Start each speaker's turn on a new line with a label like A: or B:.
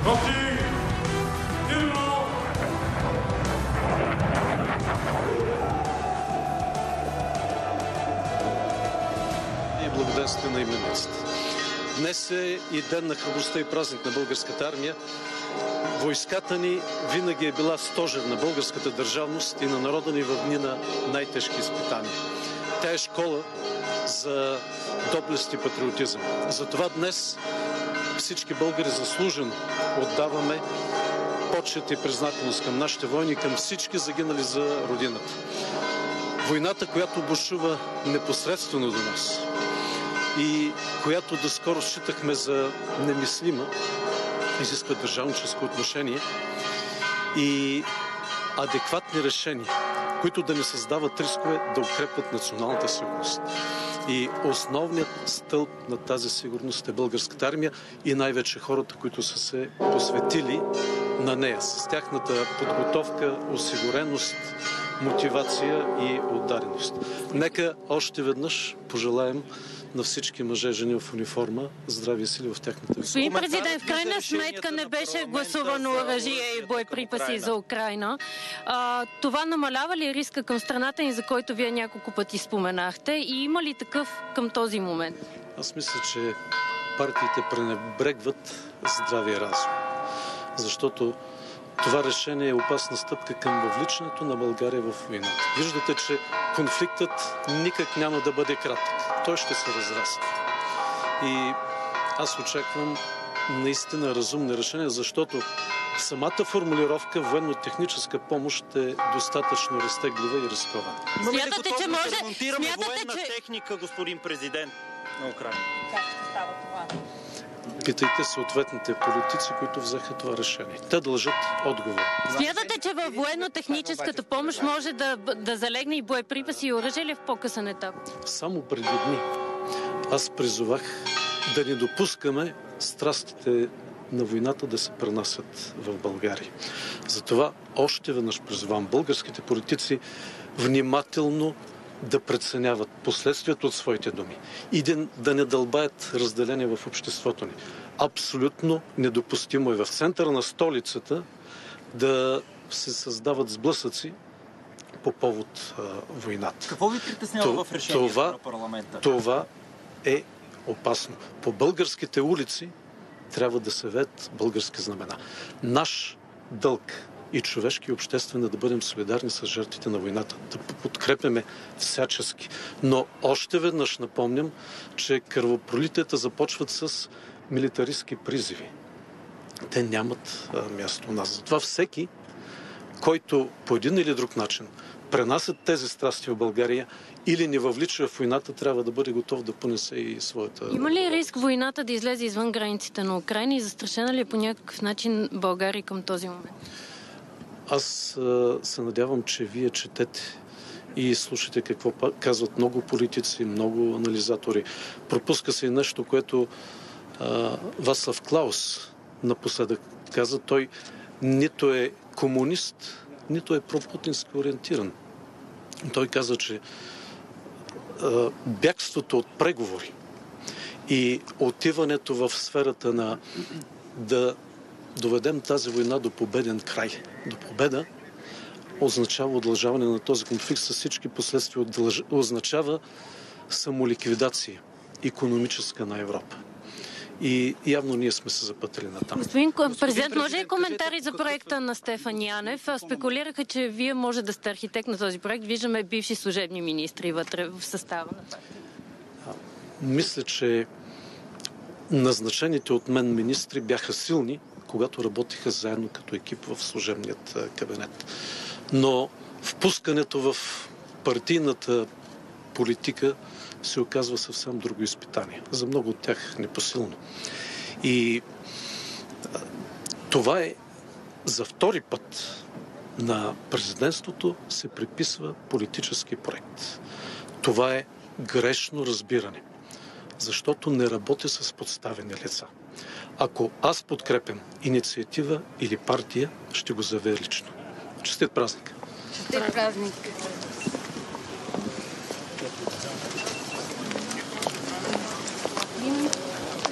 A: И благоденствие на имениците. Днес е и ден на храбростта и празник на българската армия. Войската ни винаги е била стожер на българската държавност и на народа ни в дни на най-тежки изпитания. Тя е школа за доблест и патриотизъм. Затова днес всички българи заслужено отдаваме почет и признателност към нашите войни и към всички загинали за родината. Войната, която бушува непосредствено до нас и която доскоро считахме за немислима, изисква държавническо отношение и адекватни решения, които да не създават рискове да укрепват националната сигурност. И основният стълб на тази сигурност е българската армия и най-вече хората, които са се посветили на нея с тяхната подготовка, осигуреност, мотивация и отдаденост. Нека още веднъж пожелаем на всички мъже, жени в униформа, здрави сили в тяхната висока.
B: Господин президент, в крайна сметка не беше гласувано оръжие и боеприпаси за Украйна. Това намалява ли риска към страната ни, за който вие няколко пъти споменахте, и има ли такъв към този момент?
A: Аз мисля, че партиите пренебрегват здравия разум. Защото това решение е опасна стъпка към въвличането на България в войната. Виждате, че конфликтът никак няма да бъде кратък. Той ще се разрасне. И аз очаквам наистина разумни решения, защото самата формулировка военно-техническа помощ е достатъчно разтеглива и рискована.
C: Смятате, че може да ремонтираме военна техника, господин президент на Украйна?
B: Как ще става това?
A: Питайте съответните политици, които взеха това решение. Те дължат отговор.
B: Смятате, че във военно-техническата помощ може да залегне и боеприпаси и оръжие ли в по-късен етап?
A: Само преди дни аз призовах да не допускаме страстите на войната да се пренасят в България. Затова още веднъж призовавам българските политици внимателно да преценяват последствията от своите думи и да не дълбаят разделение в обществото ни. Абсолютно недопустимо е в центъра на столицата да се създават сблъсъци по повод войната.
C: Какво ви притеснява в решението на парламента?
A: Това е опасно. По българските улици трябва да се веят български знамена. Наш дълг и човешки и обществен да бъдем солидарни с жертвите на войната, да подкрепяме всячески. Но още веднъж напомням, че кръвопролитията започват с милитаристки призиви. Те нямат място у нас. Затова всеки, който по един или друг начин пренасят тези страсти в България или не въвлича в войната, трябва да бъде готов да понесе и своята...
B: Има ли риск войната да излезе извън границите на Украйна и застрашена ли е по някакъв начин България към този момент?
A: Аз се надявам, че вие четете и слушате какво казват много политици, много анализатори. Пропуска се и нещо, което Вацлав Клаус напоследък каза. Той нито е комунист, нито е пропутински ориентиран. Той каза, че бягството от преговори и отиването в сферата на да доведем тази война до победен край, до победа, означава удължаване на този конфликт с всички последствия, означава самоликвидация икономическа на Европа. И явно ние сме се запътили на там.
B: Господин президент, може ли коментари за проекта на Стефан Янев? Спекулираха, че вие може да сте архитект на този проект. Виждаме бивши служебни министри вътре в състава на партията.
A: Мисля, че назначените от мен министри бяха силни, когато работиха заедно като екип в служебният кабинет. Но впускането в партийната политика се оказва съвсем друго изпитание. За много от тях непосилно. И това е за втори път на президентството се приписва политически проект. Това е грешно разбиране, защото не работи с подставени лица. Ако аз подкрепям инициатива или партия, ще го заявя лично. Честит празник!
B: Честит празник!